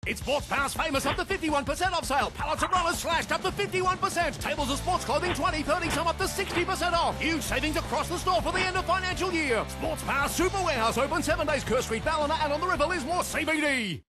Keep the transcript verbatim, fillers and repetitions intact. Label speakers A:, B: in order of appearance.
A: It's SportsPower's famous up to fifty-one percent off sale. Pallets of rollers slashed up to fifty-one percent. Tables of sports clothing twenty, thirty, some up to sixty percent off. Huge savings across the store for the end of financial year. SportsPower Super Warehouse open seven days. Kerr Street, Ballina, and on the River Lismore C B D.